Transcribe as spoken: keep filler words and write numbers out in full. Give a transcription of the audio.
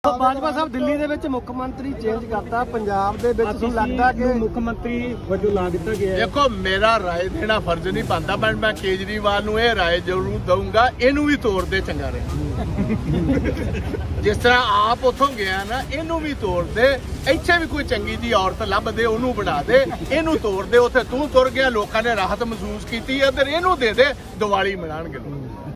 ਬਾਜਵਾ ਸਾਹਿਬ ਦਿੱਲੀ ਦੇ ਵਿੱਚ ਮੁੱਖ ਮੰਤਰੀ ਚੇਂਜ ਕਰਤਾ, ਪੰਜਾਬ ਦੇ ਵਿੱਚ ਤੁਹਾਨੂੰ ਲੱਗਦਾ ਕਿ ਮੁੱਖ ਮੰਤਰੀ ਵਜੋਂ ਲਾ ਦਿੱਤਾ ਗਿਆ? ਦੇਖੋ ਮੇਰਾ ਰਾਏ ਦੇਣਾ ਫਰਜ਼ ਨਹੀਂ ਬਣਦਾ, ਪਰ ਮੈਂ ਕੇਜਰੀਵਾਲ ਨੂੰ ਇਹ ਰਾਏ ਜ਼ਰੂਰ ਦਊਂਗਾ, ਇਹਨੂੰ ਵੀ ਤੋੜ ਦੇ ਚੰਗਾ ਰਹੇ। ਜਿਸ ਤਰ੍ਹਾਂ ਆਪ ਉੱਥੋਂ ਗਿਆ ਨਾ, ਇਹਨੂੰ ਵੀ ਤੋੜ ਦੇ। ਇੱਥੇ ਵੀ ਕੋਈ ਚੰਗੀ ਜੀ ਔਰਤ ਲੱਭ ਦੇ, ਉਹਨੂੰ ਬਣਾ ਦੇ, ਇਹਨੂੰ ਤੋੜ ਦੇ। ਉੱਥੇ ਤੂੰ ਤੁਰ ਗਿਆ, ਲੋਕਾਂ ਨੇ ਰਾਹਤ ਮਹਿਸੂਸ ਕੀਤੀ, ਇੱਧਰ ਇਹਨੂੰ ਦੇ ਦੇ, ਦੀਵਾਲੀ ਮਨਾਉਣਗੇ।